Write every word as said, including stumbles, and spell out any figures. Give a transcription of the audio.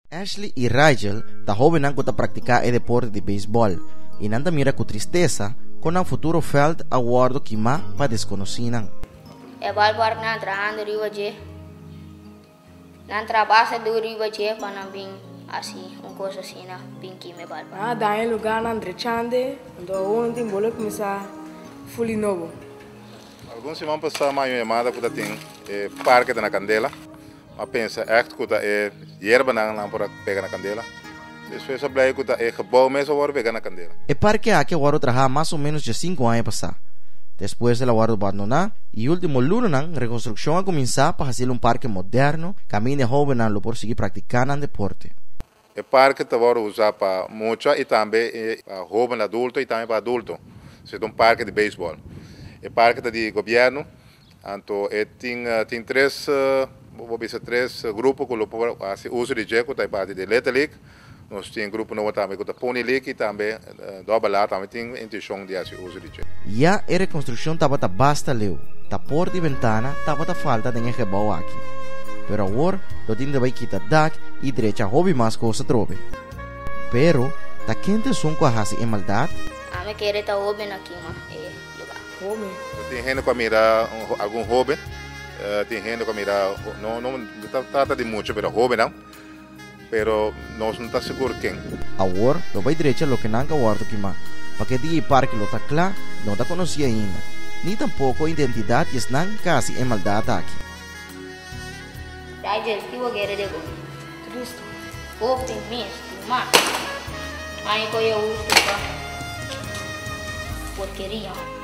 Ashley e Rigel ta joven ang kuta practicar e deporte de béisbol e nanda mira com tristeza con ang futuro felt aguardo kima pa desconocinan. É balbar na trando riba je. Nan trabalha do riba je para não vir assim, uma coisa assim na pinky me balbar. Ah, daí lugar na Andrechande, onde ontem bolo começar fully novo. Alguns semanas passadas mais uma chamada que tem é parque da Candela. Mas pensa echt que é erva não para pegar na Candela. Depois eu falei que é gebouw mesmo agora pegar na Candela. O parque aqui agora trabalha mais ou menos de cinco anos passar. Depois ela agora abandonar e último lunes a reconstrução a começar para fazer um parque moderno, caminho jovem lo por seguir praticando deporte. O parque está agora usado para muito e também para jovem adulto e também para adulto. É um parque de beisebol. O parque é de governo, então tem tem três vou dizer três grupos que usam de jeito da parte de Little League. Nós temos grupo novo também que Pony League e também dobra lá também tem intenção de fazer uso de jeito. Já a reconstrução estava tá basta leu, tá porta e ventana estava tá falta de engebouw aqui. Pero agora lo tem de vai quitar dak e direita hobby mais coisa trove. Pero tá quente som com a raça e maldade. A me querer tá hobby aqui, mas é lugar. Hobby. Tem gente que mira algum hobby. Uh, tem gente que mira, não, não trata de muito, mas jovem não, pero nós não está seguro quem. Agora, lo vai direita lo que não guardo que mais, porque de parque lo tá claro, não tá conhecia ainda, nem tampouco a identidade e não quase é maldade aqui. Rigel, que vou querer de go? Cristo. Optimista, mas aí que eu uso para porqueria.